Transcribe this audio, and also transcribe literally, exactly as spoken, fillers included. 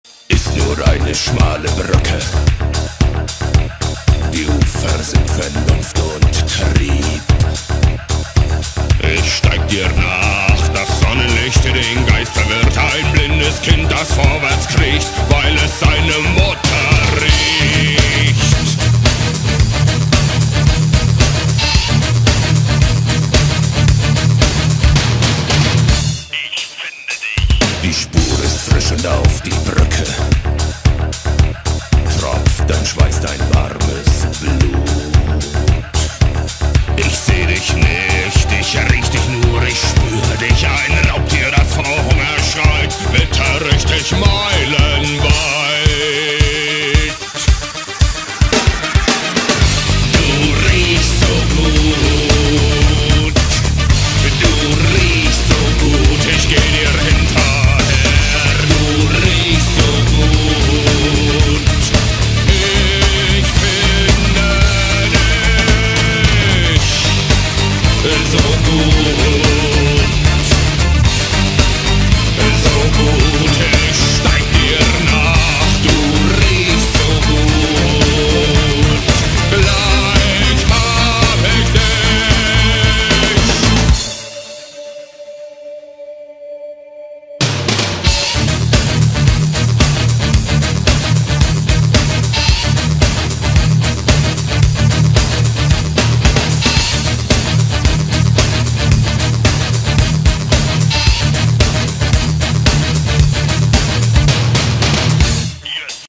Ist nur eine schmale Brücke. Die Ufer sind Vernunft und Trieb. Ich steig dir nach, das Sonnenlicht den Geist verwirrt. Ein blindes Kind, das vorwärts kriecht, weil es seine Mutter riecht. Ich finde dich. Die Spur ist frisch und auf die Brücke tropft dein Schweiß, dein warmes